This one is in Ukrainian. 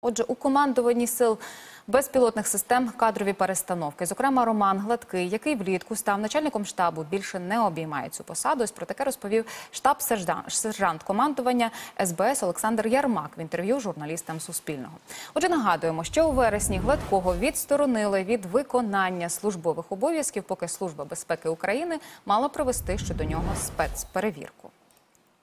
Отже, у командуванні сил безпілотних систем кадрові перестановки. Зокрема, Роман Гладкий, який влітку став начальником штабу, більше не обіймає цю посаду. Ось про таке розповів штаб-сержант командування СБС Олександр Ярмак в інтерв'ю журналістам Суспільного. Отже, нагадуємо, що у вересні Гладкого відсторонили від виконання службових обов'язків, поки Служба безпеки України мала провести щодо нього спецперевірку.